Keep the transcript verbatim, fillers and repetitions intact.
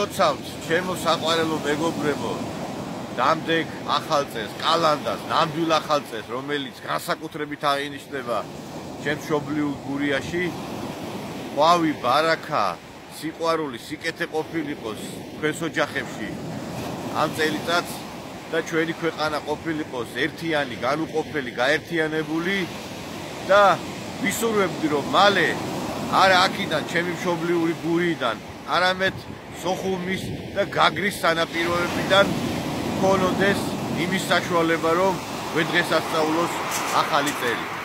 გილოცავთ ჩემო საყვარელო მეგობრებო დამდეგ ახალ წელს, კალანდარს, ნამდვილ ახალ წელს, რომელიც განსაკუთრებით აღინიშნება ჩემ მშობლიურ გურიაში. ყვავი, ბარაქა, სიყვარული, სიკეთე ყოფილიყოს თქვენს ოჯახებში ამ წელიწადს და ჩვენი ქვეყანა ყოფილიყოს ერთიანი, განუყოფელი, გაერთიანებული და ვისურვებდი რომ მალე არა აქედან ჩემი მშობლიური გურიდან, არამედ სოხუმის და გაგრის სანაპიროებიდან ქონოდეს იმის საშუალება რომ გვედღესასწაულოს ახალი წელი.